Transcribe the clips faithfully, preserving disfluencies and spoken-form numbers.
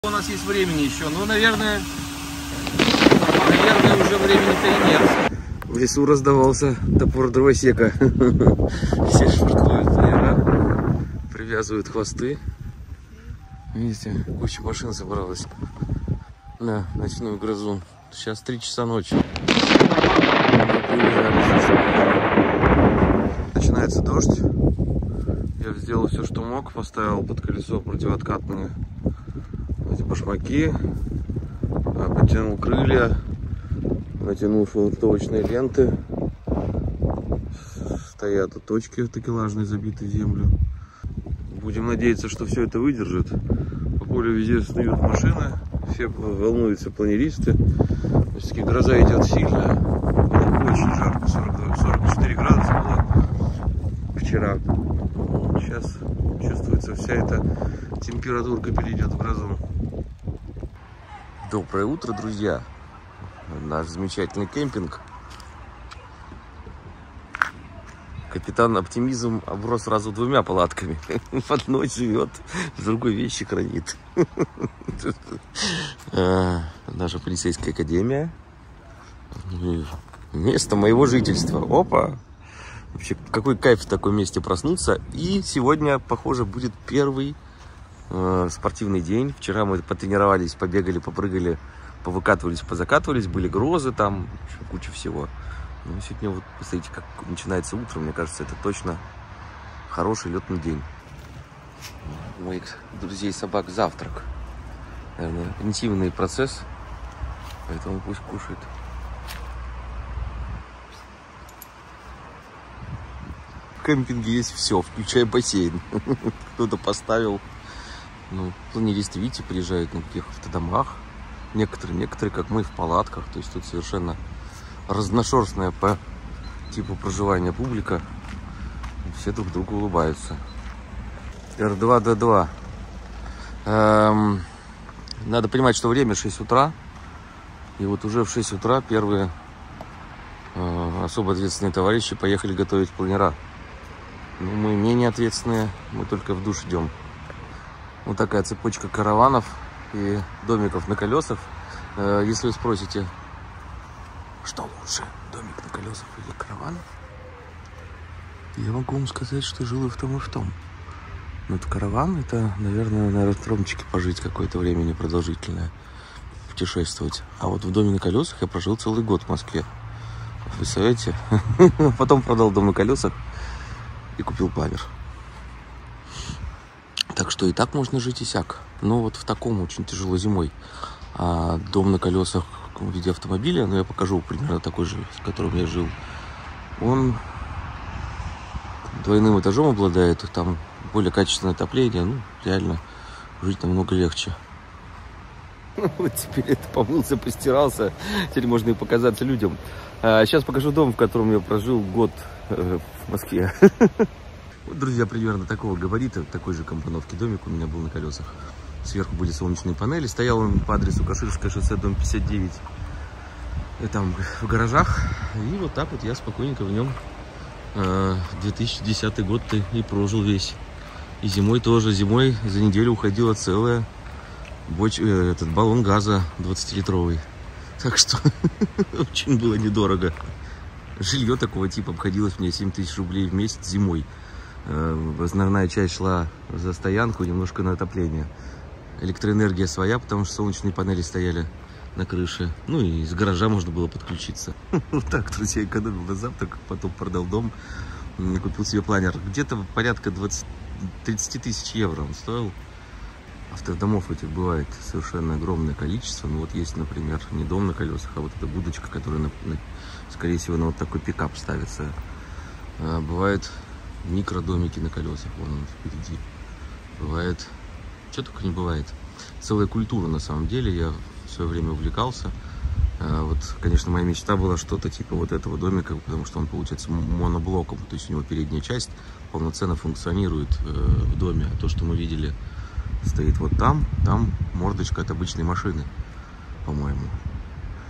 У нас есть времени еще, но, наверное, наверное, уже времени-то и нет. В лесу раздавался топор дровосека. Все швартуют плеера, привязывают хвосты. Видите, куча машин собралась на ночную грозу. Сейчас три часа ночи. Начинается дождь. Я сделал все, что мог. Поставил под колесо противооткатные эти башмаки. Подтянул крылья. Натянул швартовочные ленты. Стоят тут точки такелажные, забитые в землю. Будем надеяться, что все это выдержит. По полю везде снуют машины. Все волнуются планеристы. Все-таки гроза идет сильно. Было очень жарко. сорок, сорок четыре градуса было вчера. Сейчас чувствуется, вся эта температурка перейдет в грозу. Доброе утро, друзья. Наш замечательный кемпинг. Капитан Оптимизм оброс сразу двумя палатками. В одной живет, в другой вещи хранит. Наша полицейская академия. Место моего жительства. Опа! Вообще, какой кайф в таком месте проснуться. И сегодня, похоже, будет первый э, спортивный день. Вчера мы потренировались, побегали, попрыгали, повыкатывались, позакатывались. Были грозы там, куча всего. Ну, сегодня вот, посмотрите, как начинается утро. Мне кажется, это точно хороший летный день. У моих друзей собак завтрак. Наверное, интимный процесс. Поэтому пусть кушает. В кемпинге есть все, включая бассейн. Кто-то поставил. Ну, планеристы, видите, приезжают на каких автодомах. Некоторые, некоторые, как мы, в палатках. То есть тут совершенно разношерстная по типу проживания публика. Все друг другу улыбаются. эр два дэ два. Эм, надо понимать, что время шесть утра. И вот уже в шесть утра первые э, особо ответственные товарищи поехали готовить планера. Ну, мы менее ответственные, мы только в душ идем. Вот такая цепочка караванов и домиков на колесах. Э, если вы спросите, что лучше, домик на колесах или караван, я могу вам сказать, что жил и в том, и в том. Но это караван, это, наверное, на аэродромчике пожить какое-то время непродолжительное, путешествовать. А вот в доме на колесах я прожил целый год в Москве. Вы представляете? Потом продал дом на колесах и купил планер. Так что и так можно жить и сяк. Но вот в таком очень тяжело зимой. А дом на колесах в виде автомобиля, но я покажу примерно такой же, с которым я жил. Он двойным этажом обладает, там более качественное отопление, ну, реально жить намного легче. Вот теперь это помылся, постирался, теперь можно и показаться людям. А сейчас покажу дом, в котором я прожил год э, в Москве. Вот, друзья, примерно такого габарита, такой же компоновки домик у меня был на колесах. Сверху были солнечные панели. Стоял он по адресу Каширское шоссе, дом пятьдесят девять. И там в гаражах. И вот так вот я спокойненько в нем э, две тысячи десятый год и прожил весь. И зимой тоже. Зимой за неделю уходила целая боч... э, этот баллон газа двадцатилитровый. Так что очень было недорого. Жилье такого типа обходилось мне семь тысяч рублей в месяц зимой. Э, основная часть шла за стоянку, немножко на отопление. Электроэнергия своя, потому что солнечные панели стояли на крыше. Ну и из гаража можно было подключиться. Вот так, друзья, экономил на завтрак, потом продал дом, купил себе планер. Где-то порядка двадцать-тридцать тысяч евро он стоил. Автодомов этих бывает совершенно огромное количество. Ну вот есть, например, не дом на колесах, а вот эта будочка, которая, на, на, скорее всего, на вот такой пикап ставится. А бывают микродомики на колесах, вон он впереди. Бывает... Что только не бывает. Целая культура, на самом деле. Я в свое время увлекался. Вот, конечно, моя мечта была что-то типа вот этого домика, потому что он получается моноблоком. То есть у него передняя часть полноценно функционирует в доме. А то, что мы видели, стоит вот там. Там мордочка от обычной машины, по-моему.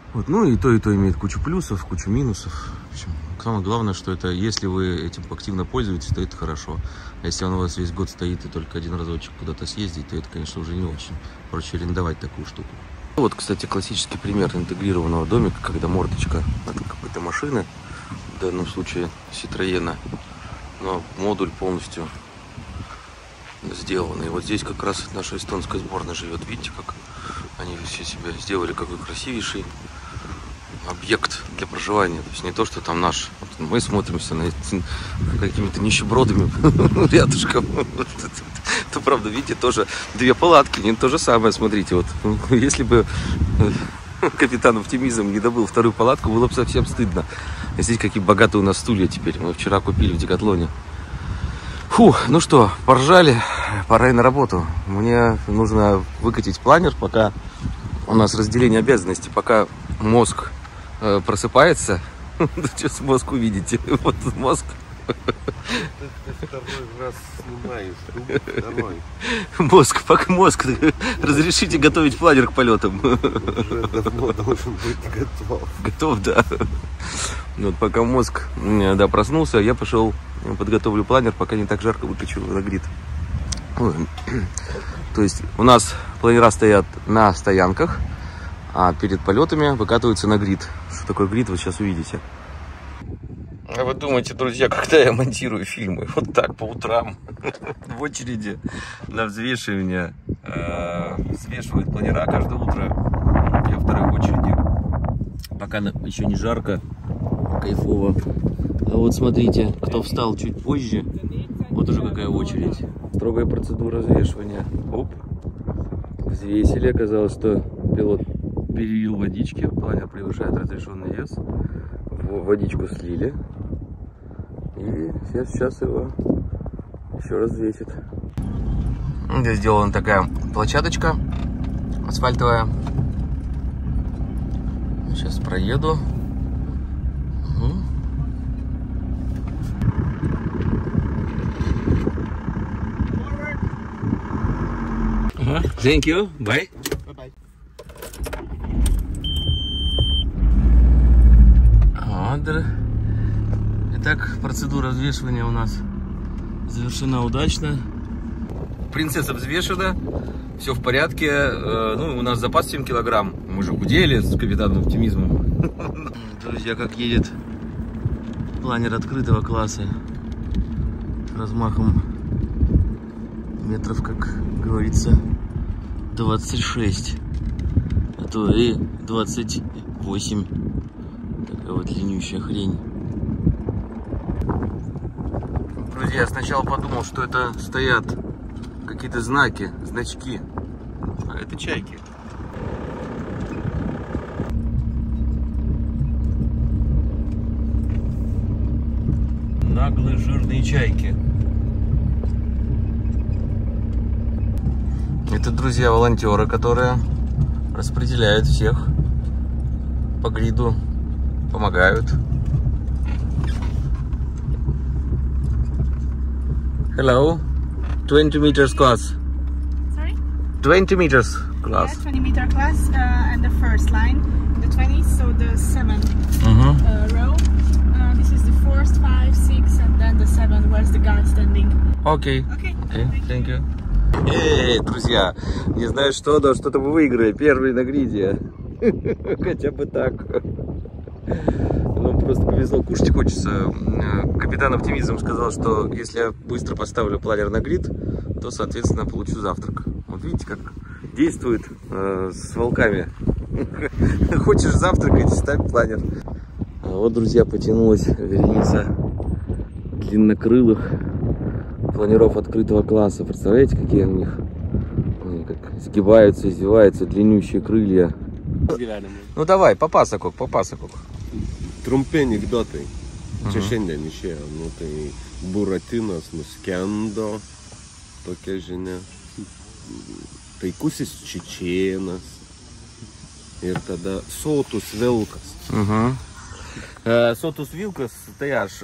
Вот, ну и то, и то имеет кучу плюсов, кучу минусов. В общем, самое главное, что это, если вы этим активно пользуетесь, то это хорошо. А если он у вас весь год стоит и только один разочек куда-то съездить, то это, конечно, уже не очень. Проще арендовать такую штуку. Вот, кстати, классический пример интегрированного домика, когда мордочка от какой-то машины, в данном случае Citroёn, но модуль полностью сделан. И вот здесь как раз наша эстонская сборная живет. Видите, как они все себе сделали, какой красивейший объект для проживания. То есть не то, что там наш. Вот мы смотримся на какими-то нищебродами рядышком. То правда, видите, тоже две палатки, не то же самое. Смотрите, вот если бы капитан Оптимизм не добыл вторую палатку, было бы совсем стыдно. Здесь какие богатые у нас стулья теперь. Мы вчера купили в Декатлоне. Фу, ну что, поржали, пора и на работу. Мне нужно выкатить планер, пока у нас разделение обязанностей, пока мозг э, просыпается. Сейчас мозг увидите. Вот мозг. Ты второй раз снимаешь. Второй. Мозг, пока мозг. Разрешите готовить планер к полетам. Уже давно должен быть готов. Готов, да. Вот пока мозг, да, проснулся, я пошел подготовлю планер, пока не так жарко выкачу на грид. То есть у нас планера стоят на стоянках, а перед полетами выкатываются на грид. Что такое грид, вы сейчас увидите. А вы думаете, друзья, когда я монтирую фильмы? Вот так, по утрам, в очереди на взвешивание. Взвешивают планера каждое утро. Я второй в очереди. Пока еще не жарко, кайфово. А вот смотрите, кто встал чуть позже, вот уже какая очередь. Строгая процедура взвешивания. Оп. Взвесили, оказалось, что пилот перелил водички, планер превышает разрешенный вес. Водичку слили. И сейчас, сейчас его еще раз взвесит. Здесь сделана такая площадочка асфальтовая. Сейчас проеду. Угу. Ага. Thank you. Bye. Bye-bye. Вот. Итак, процедура взвешивания у нас завершена удачно. Принцесса взвешена. Все в порядке. Ну, у нас запас семь килограмм. Мы же худели с капитаном Оптимизмом. Друзья, как едет планер открытого класса. Размахом метров, как говорится, двадцать шесть. А то и двадцать восемь. Такая вот длиннющая хрень. Друзья, я сначала подумал, что это стоят какие-то знаки, значки. А это чайки. Наглые жирные чайки. Это, друзья, волонтеры, которые распределяют всех по гриду, помогают. Hello, twenty meters class. Sorry? twenty meters class. Yeah, twenty meter class uh, and the first line, the twenty, so the seven Uh-huh. uh, row. Uh, this is the fourth, five, six, and then the seven. Where's the guy standing? Окей. Okay. Okay, thank you. Эй, друзья, не знаю что, но что-то вы выиграли. Первый на гриде. Хотя бы так. Нам просто повезло, кушать хочется. Капитан Оптимизм сказал, что если я быстро поставлю планер на грид, то, соответственно, получу завтрак. Вот видите, как действует э, с волками. Хочешь завтракать, ставь планер. А вот, друзья, потянулась вереница длиннокрылых планеров открытого класса. Представляете, какие у них? Они как сгибаются, извиваются, длиннющие крылья. Ну давай, по пасаку, по пасаку. Trumpi anekdotai. Čia šiandien išėjo. Nu, tai Buratinas nuskendo. Tokia žinia. Taikusis čečėnas. Ir tada sotus vilkas. Угу. Сотус Вилкас, tai aš.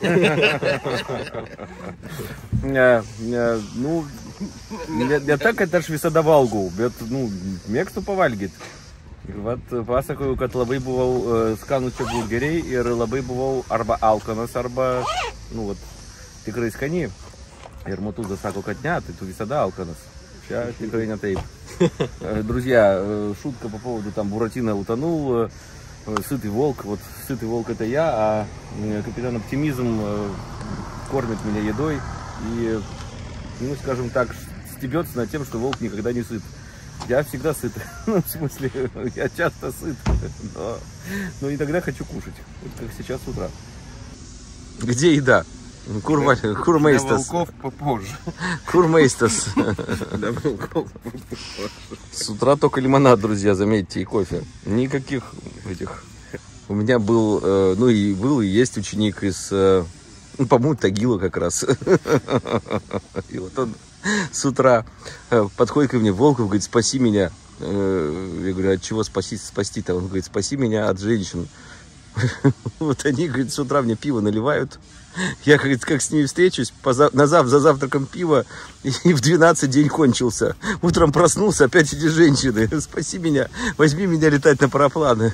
Nu, ne, ne ta, kad aš visada valgau, bet, nu, mėgstu pavalgyti. Vat pasakoju, kad labai buvau skanų čia burgeriai ir labai buvau arba alkanas, arba, ну вот, tikrai skani. Ir Матуза sako, kad ne, tai tu visada alkanas. Čia tikrai не taip. Друзья, шутка по поводу там Буратино утонул, сытый волк. Вот сытый волк это я, а капитан Оптимизм кормит меня едой и, ну, скажем так, стебется над тем, что волк никогда не сыт. Я всегда сыт. Ну, в смысле, я часто сыт, но, но иногда хочу кушать. Вот как сейчас с утра. Где еда? Курма, курмейстас. Для волков попозже. Курмейстас. Для волков попозже. С утра только лимонад, друзья, заметьте, и кофе. Никаких этих. У меня был, э, ну и был, и есть ученик из, э, ну, по-моему, Тагила как раз. И вот он с утра подходит ко мне, Волков, говорит, спаси меня. Я говорю, от чего спасти, спасти-то? Он говорит, спаси меня от женщин. Вот они, говорит, с утра мне пиво наливают. Я, говорит, как с ними встречусь, на зав, за завтраком пива, и в двенадцать день кончился. Утром проснулся, опять эти женщины. Спаси меня, возьми меня летать на парапланы.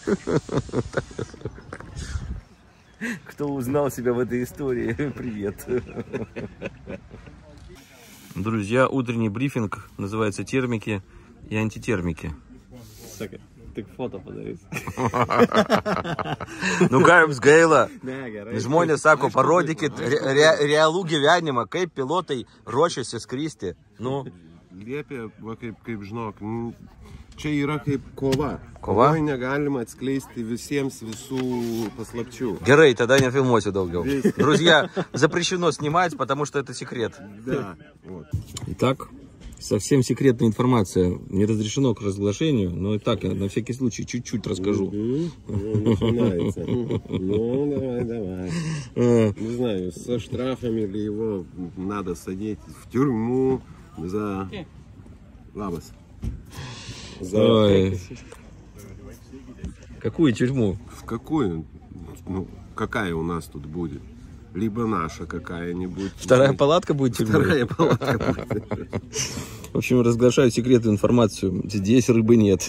Кто узнал себя в этой истории, привет. Друзья, утренний брифинг называется термики и антитермики. Tik foto padarys. Nu ką jums gaila? Žmonės sako, parodykit re, realų gyvenimą, kaip pilotai ruošiasi skristi. Nu. Liepė, va, kaip, kaip žinok, čia yra kaip kova. Kova? Kovoj negalima atskleisti visiems visų paslapčių. Gerai, тогда не фильмуйте долго. Друзья, запрещено снимать, потому что это секрет. Да. Вот. Итак, совсем секретная информация. Не разрешено к разглашению, но и так, я на всякий случай чуть-чуть расскажу. Начинается. Ну, давай, давай. Не знаю, со штрафами ли его надо садить в тюрьму за... Лабас. За... Какую тюрьму? В какую? Ну, какая у нас тут будет? Либо наша какая-нибудь. Вторая палатка будет тюрьмой? Вторая палатка будет. В общем, разглашаю секретную информацию. Здесь рыбы нет.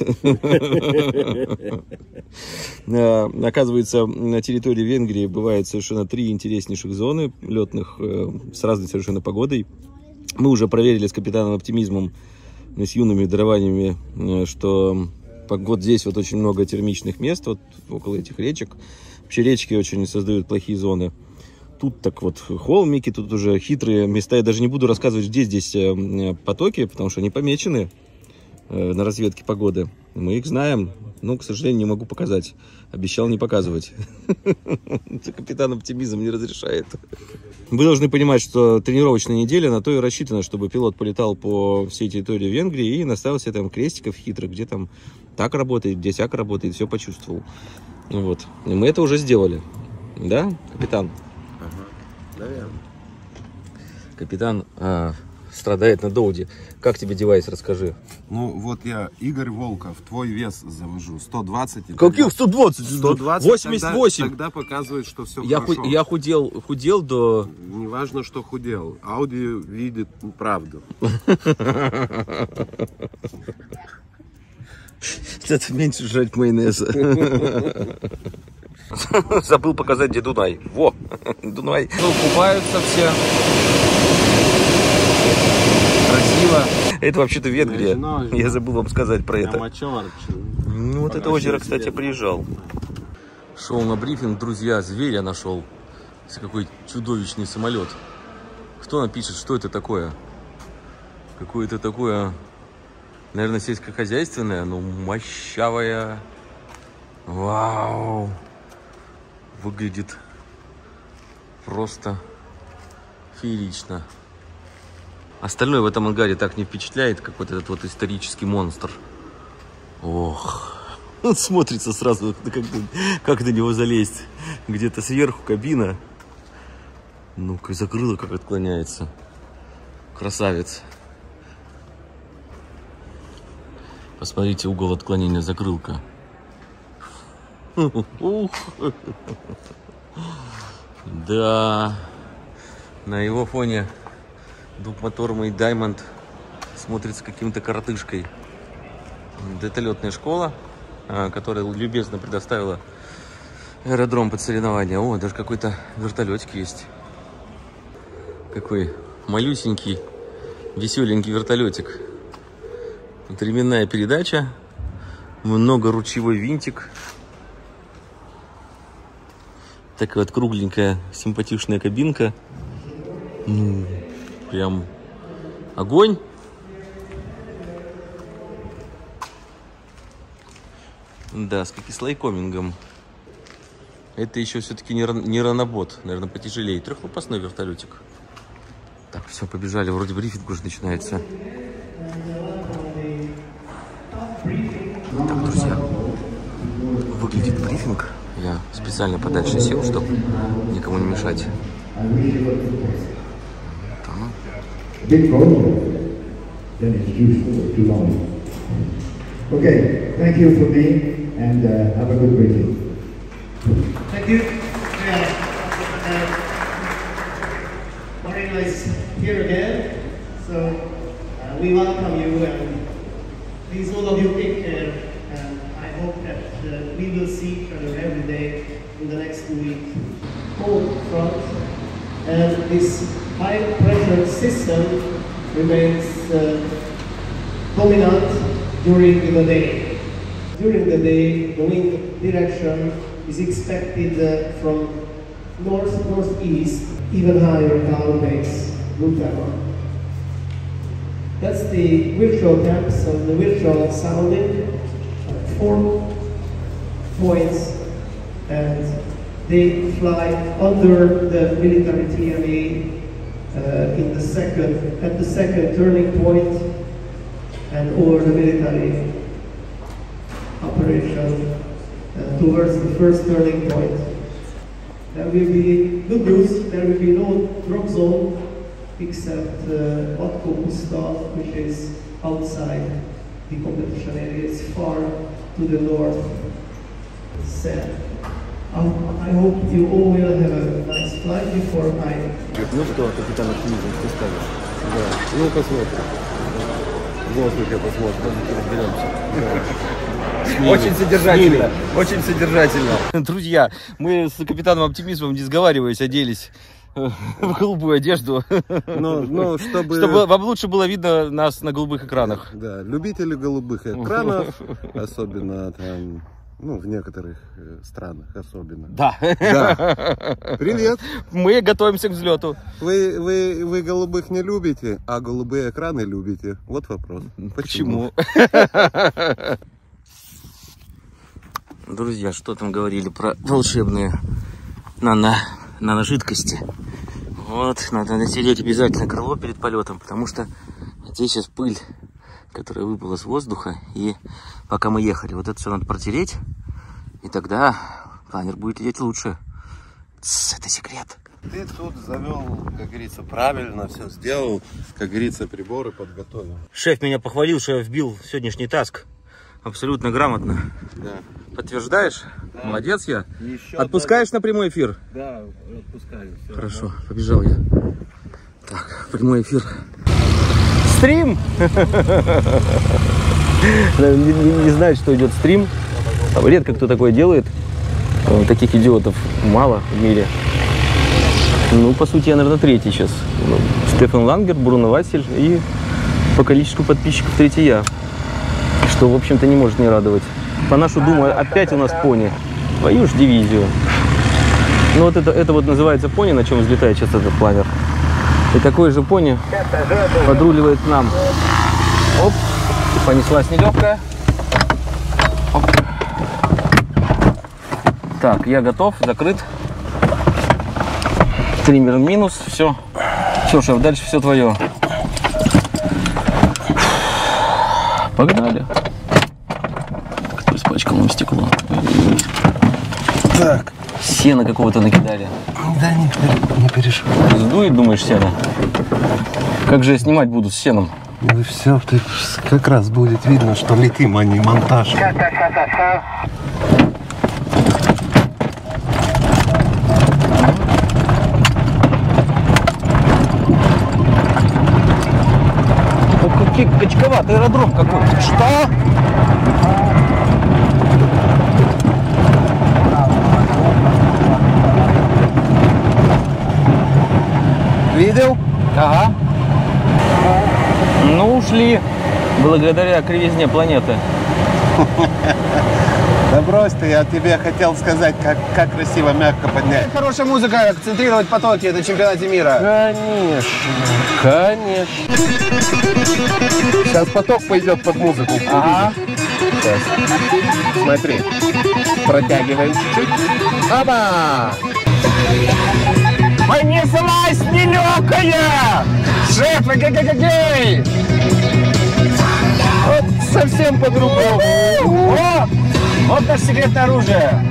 Оказывается, на территории Венгрии бывают совершенно три интереснейших зоны летных с разной совершенно погодой. Мы уже проверили с капитаном Оптимизмом, с юными дарованиями, что вот здесь вот очень много термичных мест, вот около этих речек. Вообще речки очень создают плохие зоны. Тут так вот холмики, тут уже хитрые места. Я даже не буду рассказывать, где здесь потоки, потому что они помечены на разведке погоды. Мы их знаем, но, к сожалению, не могу показать. Обещал не показывать. Капитан Оптимизм не разрешает. Вы должны понимать, что тренировочная неделя на то и рассчитана, чтобы пилот полетал по всей территории Венгрии и наставил себе там крестиков хитрых, где там так работает, где сяк работает, все почувствовал. Вот. И мы это уже сделали. Да, капитан? Наверное. Капитан а, страдает на доуде. Как тебе девайс, расскажи. Ну, вот я, Игорь Волков, твой вес завожу. сто двадцать. Каких сто двадцать? сто двадцать, восемьдесят восемь. Тогда, тогда показывает, что все я хорошо. Ху, я худел, худел до... Не важно, что худел. Аудио видит правду. Это меньше жрать майонеза. Забыл показать, где Дунай. Во, Дунай. Ну, купаются все. Красиво. Это вообще-то Венгрия. Я забыл вам сказать про это. Ну, вот это озеро, кстати, приезжал. Шел на брифинг, друзья, зверя нашел. Какой чудовищный самолет. Кто напишет, что это такое? Какое-то такое, наверное, сельскохозяйственное, но мощавое. Вау. Выглядит просто феерично. Остальное в этом ангаре так не впечатляет, как вот этот вот исторический монстр. Ох, он смотрится сразу, как, как на него залезть. Где-то сверху кабина. Ну-ка, закрыло, как отклоняется. Красавец. Посмотрите, угол отклонения закрылка. Ух. Да, на его фоне двухмоторный Diamond смотрится каким-то коротышкой. Это летная школа. которая любезно предоставила аэродром под соревнования. О, даже какой-то вертолетик есть. Какой малюсенький, веселенький вертолетик. Вот ременная передача, многоручевой винтик. Такая вот кругленькая, симпатичная кабинка. Ну, прям огонь. Да, с кислайкомингом. Это еще все-таки не, не ранобот, наверное, потяжелее. Трехлопастной вертолетик. Так, все, побежали. Вроде брифинг уже начинается. Так, друзья, выглядит брифинг. Я специально подальше сел, чтобы никому не мешать. Okay, thank you for being and uh, have a good briefing. Thank you. Yeah. Uh, Marina is here again, so uh, we welcome you and please all of you take care. And I hope that uh, we will see each other every day in the next two weeks. Cold front and this high pressure system remains uh, dominant during the day. During the day, the wind direction is expected uh, from north-northeast, even higher cloud base, whatever. That's the virtual temps and the virtual sounding at four points, and they fly under the military T M A uh, in the second, at the second turning point, and over the military operation uh, towards the first turning point. There will be good news, there will be no drop zone except uh, Otko Pusta, which is outside the competition area. It's far to the north. Sad. Um, I hope you all will have a nice flight before I... Ну что, капитан оптимизм, ты ставишь? Да, ну посмотрим. В воздухе посмотрим, разберемся. Очень содержательно, очень содержательно. Друзья, мы с капитаном оптимизмом, не сговариваясь, оделись в голубую одежду, Ну, ну, чтобы... чтобы вам лучше было видно нас на голубых экранах. Да, любители голубых экранов, особенно там, ну, в некоторых странах особенно. Да. Да. Привет. Мы готовимся к взлету. Вы, вы, вы голубых не любите, а голубые экраны любите. Вот вопрос. Почему? Почему? Друзья, что там говорили про волшебные нано, наножидкости? Вот, надо натереть обязательно крыло перед полетом, потому что здесь сейчас пыль, которая выпала с воздуха, и пока мы ехали, вот это все надо протереть, и тогда планер будет лететь лучше. Тс, это секрет. Ты тут завел, как говорится, правильно все сделал, как говорится, приборы подготовил. Шеф меня похвалил, что я вбил сегодняшний таск абсолютно грамотно. Да. Подтверждаешь? Да. Молодец я. Еще Отпускаешь даже... на прямой эфир? Да, отпускаю. Все, хорошо, да. Побежал я. Так, прямой эфир. Стрим! не, не, не знает, что идет стрим. Редко кто такое делает. Таких идиотов мало в мире. Ну, по сути, я, наверное, третий сейчас. Стефан Лангер, Бруно Василь и по количеству подписчиков третий я. Что, в общем-то, не может не радовать. По нашу думаю, опять у нас пони. Твою ж дивизию. Ну, вот это, это вот называется пони, на чем взлетает сейчас этот планер. И такой же пони подруливает к нам. Оп, понеслась нелегкая. Оп. Так, я готов, закрыт. Триммер минус, все. Все, шеф, дальше все твое. Погнали. Кто испачкал нам стекло? Так. Сено какого-то накидали. Да не, не переживай. Сдует, думаешь, сено? Как же я снимать буду с сеном? Ну все, ты как раз будет видно, что летим, а не монтаж. Какой качковатый аэродром какой-то. Что? Ага. Ну, ушли. Благодаря кривизне планеты. Да брось ты, я тебе хотел сказать, как, как красиво, мягко поднять. Хорошая музыка, акцентрировать потоки на чемпионате мира. Конечно, конечно. Сейчас поток пойдет под музыку. Ага. Сейчас. Смотри. Протягиваем чуть-чуть. Оба! Понеслась нелегкая! Шеф, эгегегегей! Вот совсем по-другому. О! Вот наше секретное оружие.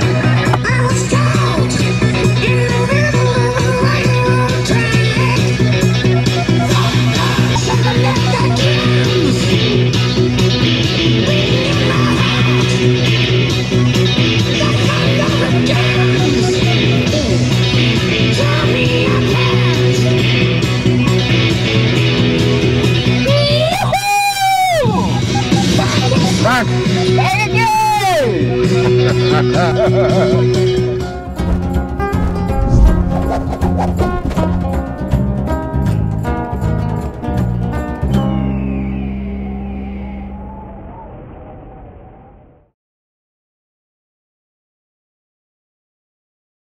Так. Эй-эй-эй!